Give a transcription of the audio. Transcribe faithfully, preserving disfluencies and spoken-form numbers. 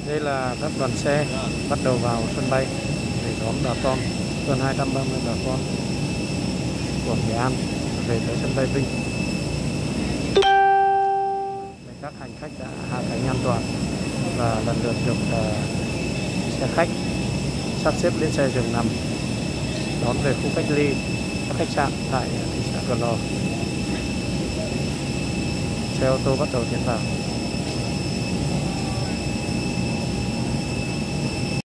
Đây là các đoàn xe bắt đầu vào sân bay để đón bà con, hơn hai trăm ba mươi bà con của Nghệ An về tới sân bay Vinh. Các hành khách đã hạ cánh an toàn và lần lượt được uh, xe khách sắp xếp lên xe giường nằm đón về khu cách ly các khách sạn tại thị xã Cửa Lò. Xe ô tô bắt đầu tiến vào.